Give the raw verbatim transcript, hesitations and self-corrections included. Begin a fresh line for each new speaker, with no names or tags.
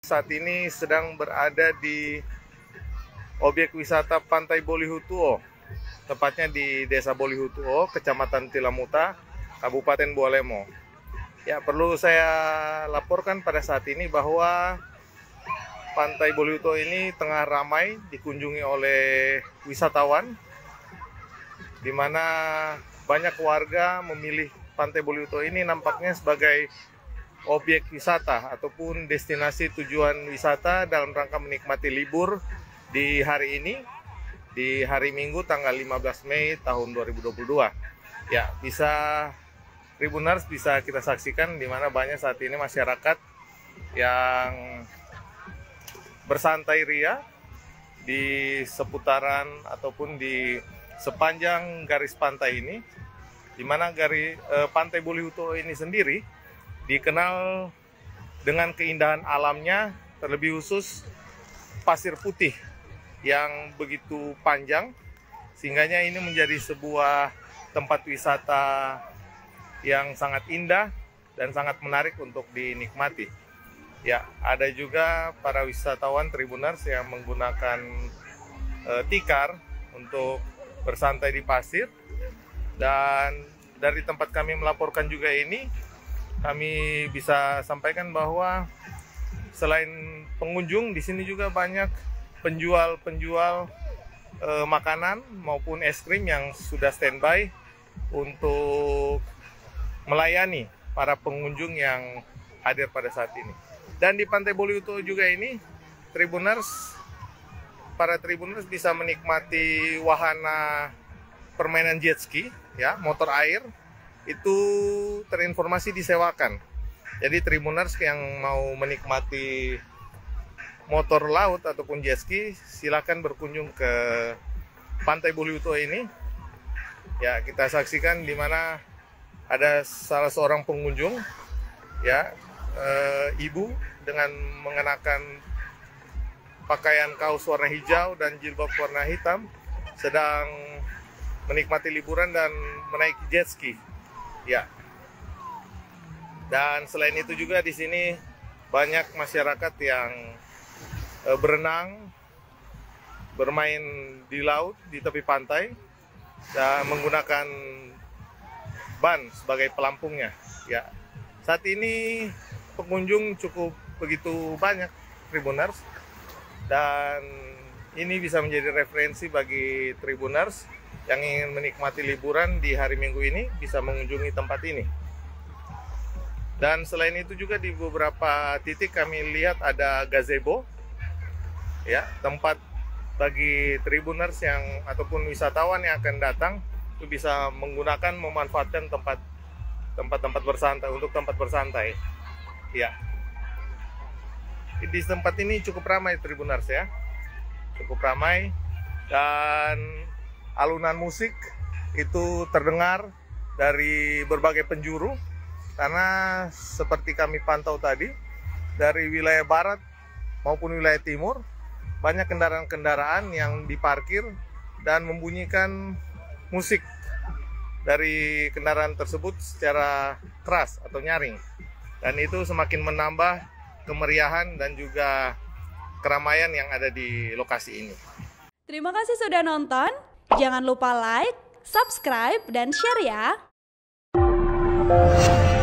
Saat ini sedang berada di objek wisata Pantai Bolihutuo, tepatnya di Desa Bolihutuo, Kecamatan Tilamuta, Kabupaten Bualemo. Ya, perlu saya laporkan pada saat ini bahwa Pantai Bolihutuo ini tengah ramai dikunjungi oleh wisatawan, di mana banyak warga memilih Pantai Bolihutuo ini nampaknya sebagai objek wisata ataupun destinasi tujuan wisata dalam rangka menikmati libur di hari ini, di hari Minggu tanggal lima belas Mei tahun dua ribu dua puluh dua. Ya, bisa Tribuners bisa kita saksikan di mana banyak saat ini masyarakat yang bersantai ria di seputaran ataupun di sepanjang garis pantai ini, di mana garis eh, Pantai Bolihutuo ini sendiri dikenal dengan keindahan alamnya, terlebih khusus pasir putih yang begitu panjang, sehingganya ini menjadi sebuah tempat wisata yang sangat indah dan sangat menarik untuk dinikmati. Ya, ada juga para wisatawan Tribuners yang menggunakan e, tikar untuk bersantai di pasir, dan dari tempat kami melaporkan juga ini, kami bisa sampaikan bahwa selain pengunjung, di sini juga banyak penjual-penjual e, makanan maupun es krim yang sudah standby untuk melayani para pengunjung yang hadir pada saat ini. Dan di Pantai Bolihutuo juga ini, Tribuners, para Tribuners bisa menikmati wahana permainan jet ski, ya, motor air. Itu terinformasi disewakan. Jadi Tribuners yang mau menikmati motor laut ataupun jet ski, silakan berkunjung ke Pantai Bolihutuo ini. Ya, kita saksikan di mana ada salah seorang pengunjung, ya, e, ibu dengan mengenakan pakaian kaos warna hijau dan jilbab warna hitam, sedang menikmati liburan dan menaiki jet ski. Ya. Dan selain itu juga di sini banyak masyarakat yang e, berenang, bermain di laut di tepi pantai dan menggunakan ban sebagai pelampungnya. Ya. Saat ini pengunjung cukup begitu banyak, Tribuners, dan ini bisa menjadi referensi bagi Tribuners yang ingin menikmati liburan di hari Minggu ini, bisa mengunjungi tempat ini. Dan selain itu juga di beberapa titik kami lihat ada gazebo, ya, tempat bagi Tribuners yang ataupun wisatawan yang akan datang itu bisa menggunakan, memanfaatkan tempat tempat-tempat bersantai untuk tempat bersantai. Ya, di tempat ini cukup ramai Tribuners, ya, cukup ramai, dan alunan musik itu terdengar dari berbagai penjuru, karena seperti kami pantau tadi, dari wilayah barat maupun wilayah timur, banyak kendaraan-kendaraan yang diparkir dan membunyikan musik dari kendaraan tersebut secara keras atau nyaring. Dan itu semakin menambah kemeriahan dan juga keramaian yang ada di lokasi ini.
Terima kasih sudah nonton. Jangan lupa like, subscribe, dan share ya.